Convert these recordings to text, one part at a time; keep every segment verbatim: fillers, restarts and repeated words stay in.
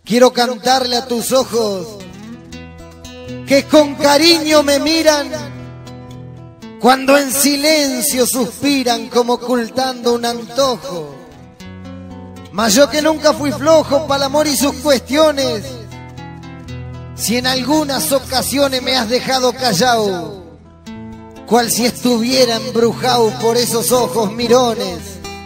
Quiero cantarle a tus ojos que con cariño me miran cuando en silencio suspiran como ocultando un antojo. Mas yo que nunca fui flojo para el amor y sus cuestiones, si en algunas ocasiones me has dejado callado, cual si estuviera embrujado por esos ojos mirones.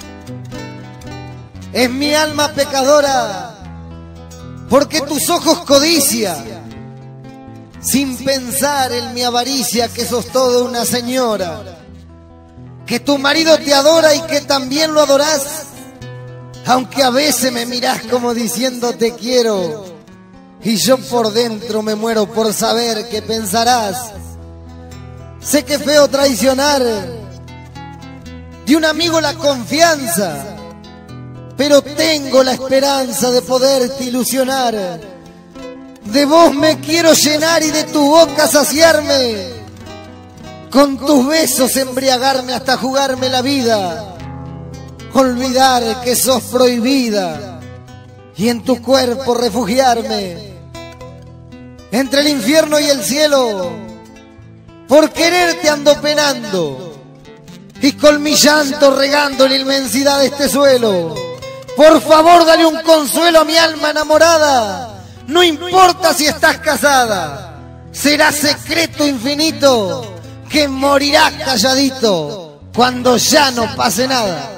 Es mi alma pecadora, porque tus ojos codicia, sin pensar en mi avaricia que sos toda una señora, que tu marido te adora y que también lo adorás, aunque a veces me mirás como diciendo te quiero, y yo por dentro me muero por saber qué pensarás. Sé que es feo traicionar de un amigo la confianza, pero tengo la esperanza de poderte ilusionar. De vos me quiero llenar y de tu boca saciarme, con tus besos embriagarme hasta jugarme la vida, olvidar que sos prohibida y en tu cuerpo refugiarme. Entre el infierno y el cielo, por quererte ando penando, y con mi llanto regando la inmensidad de este suelo. Por favor, dale un consuelo a mi alma enamorada, no importa si estás casada, será secreto infinito que morirás calladito cuando ya no pase nada.